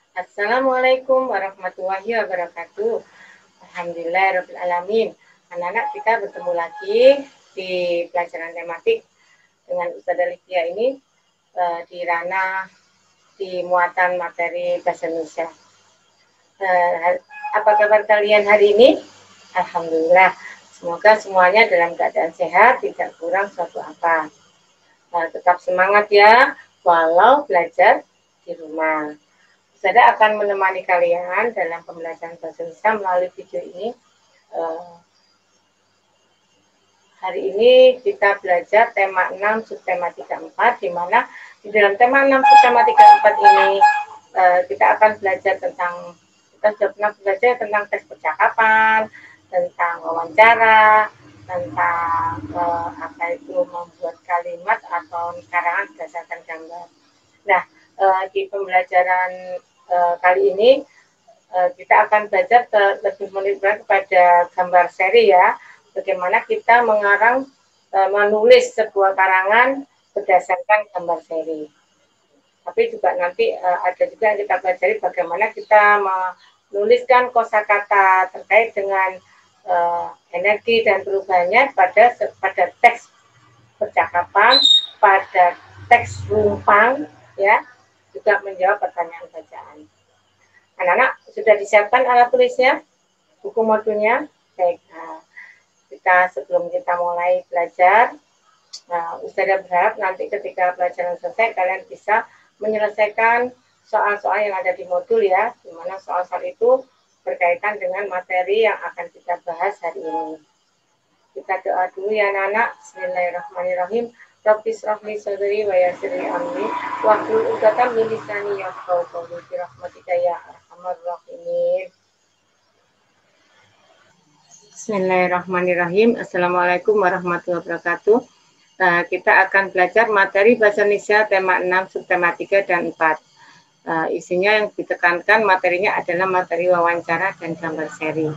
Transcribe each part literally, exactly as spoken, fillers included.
Assalamualaikum warahmatullahi wabarakatuh. Alhamdulillahirrahmanirrahim. Anak-anak, kita bertemu lagi di pelajaran tematik dengan Ustazah Lydia ini uh, di ranah di muatan materi bahasa Indonesia. Uh, apa kabar kalian hari ini? Alhamdulillah. Semoga semuanya dalam keadaan sehat, tidak kurang suatu apa. Nah, tetap semangat ya, walau belajar di rumah. Saya akan menemani kalian dalam pembelajaran bahasa Indonesia melalui video ini. Uh, hari ini kita belajar tema enam subtema tiga puluh empat, di mana di dalam tema enam subtema tiga puluh empat ini uh, kita akan belajar tentang, kita sudah pernah belajar tentang teks percakapan, tentang wawancara, tentang uh, apa itu membuat kalimat atau karangan berdasarkan gambar. Nah, uh, di pembelajaran uh, kali ini uh, kita akan belajar lebih menunjukkan kepada gambar seri ya, bagaimana kita mengarang, uh, menulis sebuah karangan berdasarkan gambar seri. Tapi juga nanti uh, ada juga yang kita pelajari bagaimana kita menuliskan kosakata terkait dengan uh, energi dan perubahannya pada pada teks percakapan, pada teks rumpang, ya, juga menjawab pertanyaan bacaan. Anak-anak sudah disiapkan alat tulisnya, buku modulnya? Baik. Nah, kita sebelum kita mulai belajar, nah, Ustazah berharap nanti ketika pelajaran selesai kalian bisa menyelesaikan soal-soal yang ada di modul ya, di mana soal-soal itu berkaitan dengan materi yang akan kita bahas hari ini. Kita doa dulu ya anak-anak. Bismillahirrahmanirrahim. Rabbi shrahli sadri wa yassir li amri wahlul uqdatam min lisani yafqahu qawli bi rahmatika ya arhamar rahimin. Bismillahirrahmanirrahim. Assalamualaikum warahmatullahi wabarakatuh. Uh, kita akan belajar materi bahasa Indonesia tema enam, subtema tiga dan empat. Uh, isinya yang ditekankan materinya adalah materi wawancara dan gambar seri.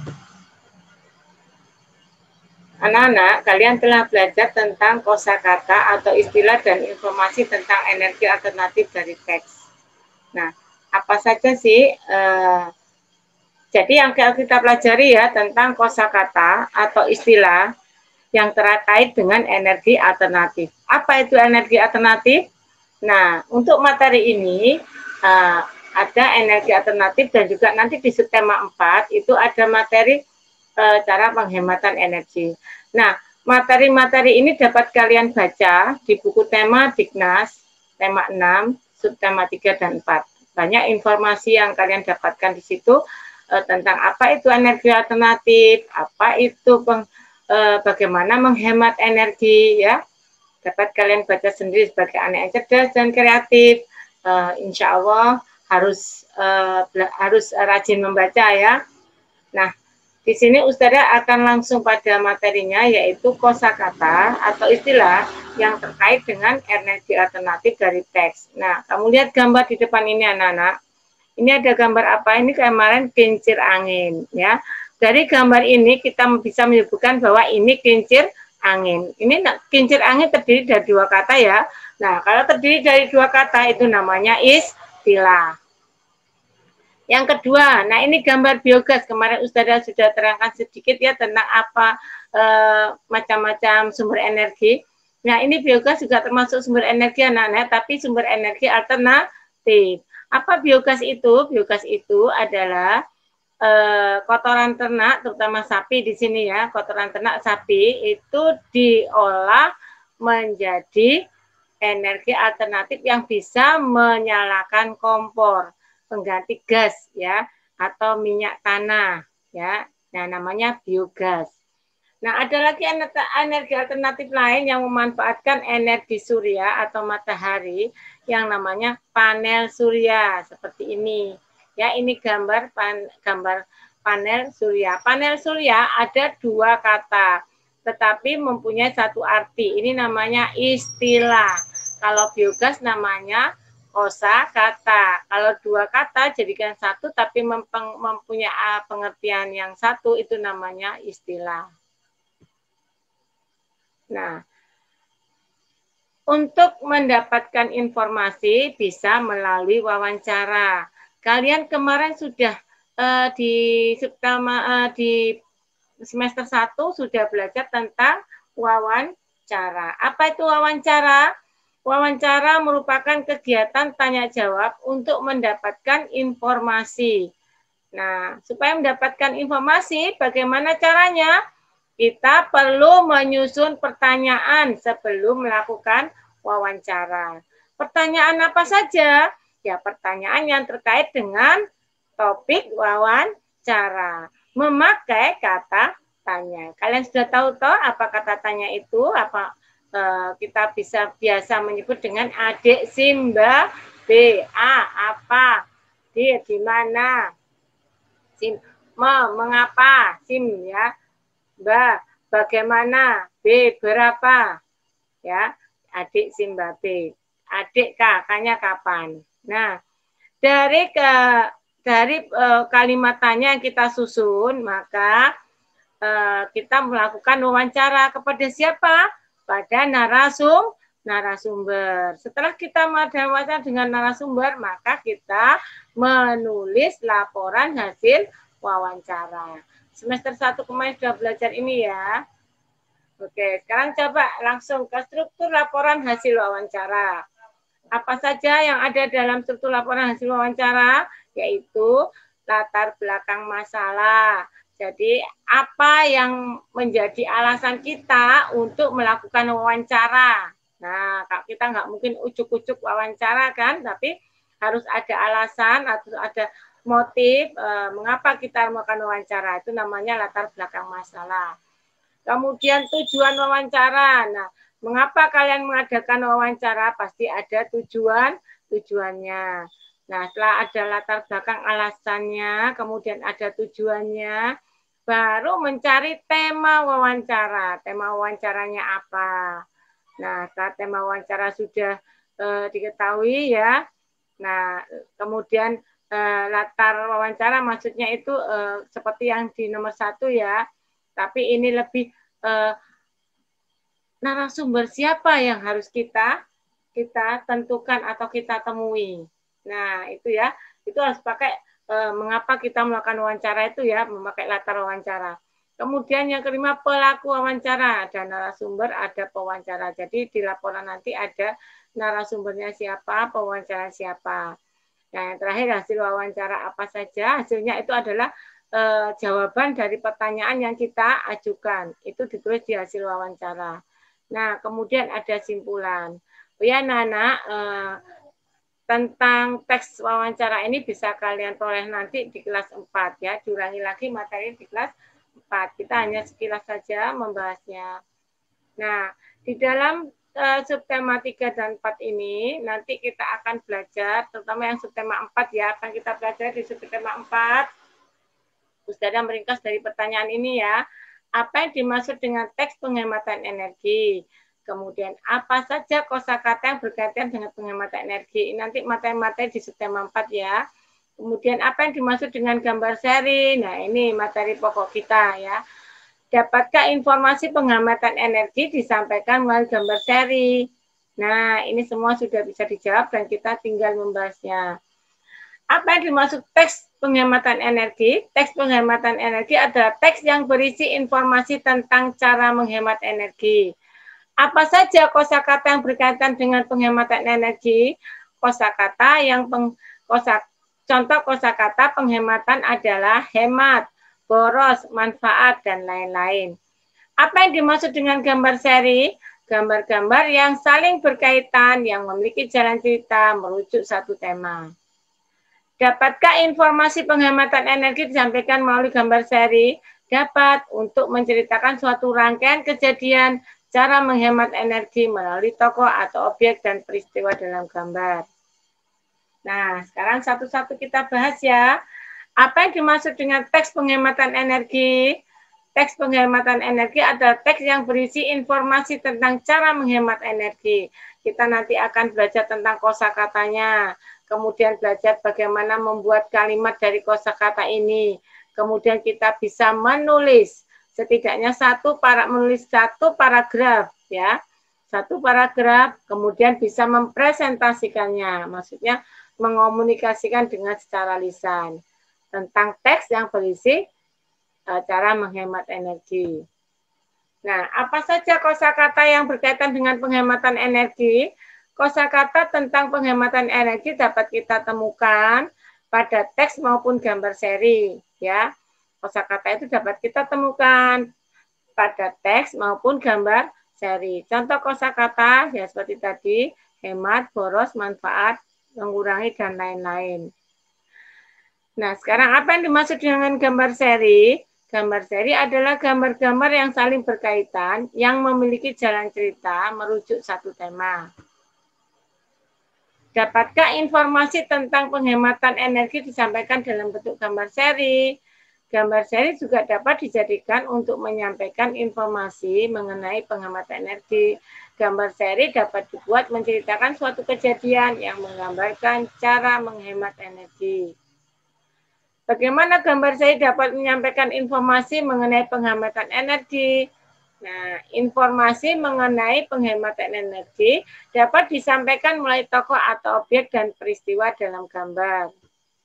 Anak-anak, kalian telah belajar tentang kosakata atau istilah dan informasi tentang energi alternatif dari teks. Nah, apa saja sih? Uh, jadi yang kita pelajari ya tentang kosakata atau istilah yang terkait dengan energi alternatif. Apa itu energi alternatif? Nah, untuk materi ini uh, ada energi alternatif dan juga nanti di subtema empat itu ada materi uh, cara penghematan energi. Nah, materi-materi ini dapat kalian baca di buku tema Dignas, tema enam, subtema tiga dan empat. Banyak informasi yang kalian dapatkan di situ uh, tentang apa itu energi alternatif, apa itu peng Uh, bagaimana menghemat energi ya, dapat kalian baca sendiri sebagai anak yang cerdas dan kreatif. Uh, insya Allah harus uh, harus rajin membaca ya. Nah, di sini Ustazah akan langsung pada materinya, yaitu kosakata atau istilah yang terkait dengan energi alternatif dari teks. Nah, kamu lihat gambar di depan ini anak-anak. Ini ada gambar apa? Ini kemarin kincir angin ya. Dari gambar ini kita bisa menyebutkan bahwa ini kincir angin. Ini kincir angin terdiri dari dua kata ya. Nah, kalau terdiri dari dua kata itu namanya istilah. Yang kedua, nah ini gambar biogas. Kemarin Ustazah sudah terangkan sedikit ya tentang apa macam-macam e, sumber energi. Nah, ini biogas juga termasuk sumber energi anak-anak, tapi sumber energi alternatif. Apa biogas itu? Biogas itu adalah Eh, kotoran ternak, terutama sapi di sini ya, kotoran ternak sapi itu diolah menjadi energi alternatif yang bisa menyalakan kompor, pengganti gas ya, atau minyak tanah ya. Nah, namanya biogas. Nah, ada lagi energi alternatif lain yang memanfaatkan energi surya atau matahari yang namanya panel surya seperti ini. Ya, ini gambar pan, gambar panel surya. Panel surya ada dua kata, tetapi mempunyai satu arti. Ini namanya istilah. Kalau biogas namanya kosakata. Kalau dua kata jadikan satu, tapi mempunyai pengertian yang satu, itu namanya istilah. Nah, untuk mendapatkan informasi bisa melalui wawancara. kalian kemarin sudah uh, di uh, di semester satu sudah belajar tentang wawancara. Apa itu wawancara? Wawancara merupakan kegiatan tanya jawab untuk mendapatkan informasi. Nah, supaya mendapatkan informasi, bagaimana caranya? Kita perlu menyusun pertanyaan sebelum melakukan wawancara. Pertanyaan apa saja? Ya, pertanyaan yang terkait dengan topik wawancara. Memakai kata tanya. Kalian sudah tahu toh apa kata tanya itu? Apa eh, kita bisa biasa menyebut dengan adik Simba, B, A, apa, D, di mana, Sim, me, mengapa, Sim, ya, Ba, bagaimana, B, berapa, ya, adik Simba, B, adik kakaknya kapan. Nah, dari ke dari uh, kalimat tanya yang kita susun, maka uh, kita melakukan wawancara kepada siapa? Pada narasum, narasumber. Setelah kita wawancara dengan narasumber, maka kita menulis laporan hasil wawancara. Semester satu kemarin sudah belajar ini ya. Oke, sekarang coba langsung ke struktur laporan hasil wawancara. Apa saja yang ada dalam struktur laporan hasil wawancara? Yaitu latar belakang masalah. Jadi apa yang menjadi alasan kita untuk melakukan wawancara? Nah, kita nggak mungkin ucuk-ucuk wawancara kan, tapi harus ada alasan, harus ada motif eh, mengapa kita melakukan wawancara. Itu namanya latar belakang masalah. Kemudian tujuan wawancara. Nah, mengapa kalian mengadakan wawancara? Pasti ada tujuan tujuannya. Nah, setelah ada latar belakang alasannya, kemudian ada tujuannya, baru mencari tema wawancara. Tema wawancaranya apa? Nah, setelah tema wawancara sudah eh, diketahui ya. Nah, kemudian eh, latar wawancara maksudnya itu eh, seperti yang di nomor satu ya. Tapi ini lebih eh, narasumber siapa yang harus kita kita tentukan atau kita temui. Nah, itu ya. Itu harus pakai eh, mengapa kita melakukan wawancara itu ya, memakai latar wawancara. Kemudian yang kelima, pelaku wawancara. Ada narasumber, ada pewawancara. Jadi di laporan nanti ada narasumbernya siapa, pewawancara siapa. Nah, yang terakhir hasil wawancara apa saja. Hasilnya itu adalah eh, jawaban dari pertanyaan yang kita ajukan. Itu ditulis di hasil wawancara. Nah, kemudian ada simpulan. Oh ya, anak-anak, eh, tentang teks wawancara ini bisa kalian peroleh nanti di kelas empat ya. Diulangi lagi materi di kelas empat. Kita hanya sekilas saja membahasnya. Nah, di dalam uh, subtema tiga dan empat ini nanti kita akan belajar, terutama yang subtema empat ya, akan kita belajar di subtema empat. Ustazah meringkas dari pertanyaan ini ya. Apa yang dimaksud dengan teks penghematan energi? Kemudian apa saja kosakata yang berkaitan dengan penghematan energi? Nanti materi-materi di subtema empat ya. Kemudian apa yang dimaksud dengan gambar seri? Nah, ini materi pokok kita ya. Dapatkah informasi penghematan energi disampaikan melalui gambar seri? Nah, ini semua sudah bisa dijawab dan kita tinggal membahasnya. Apa yang dimaksud teks penghematan energi? Teks penghematan energi adalah teks yang berisi informasi tentang cara menghemat energi. Apa saja kosakata yang berkaitan dengan penghematan energi? Kosakata yang peng, kosak, contoh kosakata penghematan adalah hemat, boros, manfaat, dan lain-lain. Apa yang dimaksud dengan gambar seri? Gambar-gambar yang saling berkaitan, yang memiliki jalan cerita, merujuk satu tema. Dapatkah informasi penghematan energi disampaikan melalui gambar seri? Dapat, untuk menceritakan suatu rangkaian kejadian, cara menghemat energi melalui tokoh atau objek dan peristiwa dalam gambar. Nah, sekarang satu-satu kita bahas ya. Apa yang dimaksud dengan teks penghematan energi? Teks penghematan energi adalah teks yang berisi informasi tentang cara menghemat energi. Kita nanti akan belajar tentang kosakatanya, kemudian belajar bagaimana membuat kalimat dari kosakata ini. Kemudian kita bisa menulis setidaknya satu para menulis satu paragraf ya. Satu paragraf, kemudian bisa mempresentasikannya. Maksudnya mengomunikasikan dengan secara lisan tentang teks yang berisi uh, cara menghemat energi. Nah, apa saja kosakata yang berkaitan dengan penghematan energi? Kosakata tentang penghematan energi dapat kita temukan pada teks maupun gambar seri, ya. Kosakata itu dapat kita temukan pada teks maupun gambar seri. Contoh kosakata ya seperti tadi, hemat, boros, manfaat, mengurangi, dan lain-lain. Nah, sekarang apa yang dimaksud dengan gambar seri? Gambar seri adalah gambar-gambar yang saling berkaitan, yang memiliki jalan cerita merujuk satu tema. Dapatkah informasi tentang penghematan energi disampaikan dalam bentuk gambar seri? Gambar seri juga dapat dijadikan untuk menyampaikan informasi mengenai penghematan energi. Gambar seri dapat dibuat menceritakan suatu kejadian yang menggambarkan cara menghemat energi. Bagaimana gambar seri dapat menyampaikan informasi mengenai penghematan energi? Nah, informasi mengenai penghematan energi dapat disampaikan melalui tokoh atau objek dan peristiwa dalam gambar.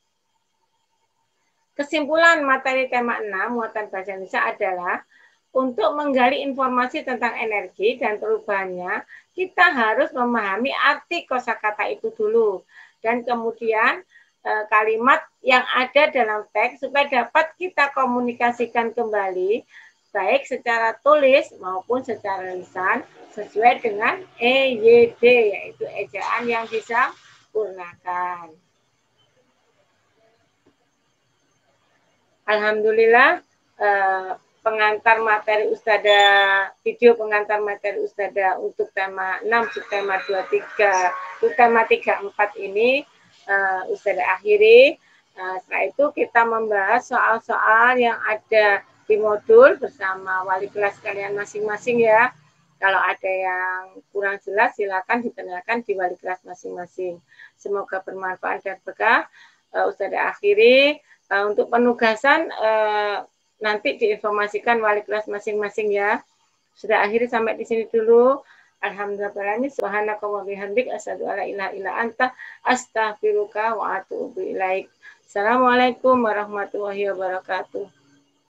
Kesimpulan materi tema enam, muatan bahasa Indonesia adalah untuk menggali informasi tentang energi dan perubahannya, kita harus memahami arti kosakata itu dulu. Dan kemudian kalimat yang ada dalam teks supaya dapat kita komunikasikan kembali baik secara tulis maupun secara lisan sesuai dengan E Y D, yaitu ejaan yang disempurnakan. Alhamdulillah eh, pengantar materi Ustadzah, video pengantar materi Ustadzah untuk tema enam, subtema dua puluh tiga, subtema tiga puluh empat ini uh, Ustadzah akhiri. Uh, setelah itu kita membahas soal-soal yang ada di modul bersama wali kelas kalian masing-masing ya. Kalau ada yang kurang jelas silakan ditanyakan di wali kelas masing-masing. Semoga bermanfaat dan berkah. Uh, Ustadzah akhiri. Uh, untuk penugasan uh, nanti diinformasikan wali kelas masing-masing ya. Sudah akhiri sampai di sini dulu. Alhamdulillah, subhanaka wa bihamdik, asyhadu alla ilaha illa anta, astaghfiruka wa atubu ilaik. Assalamualaikum warahmatullahi wabarakatuh.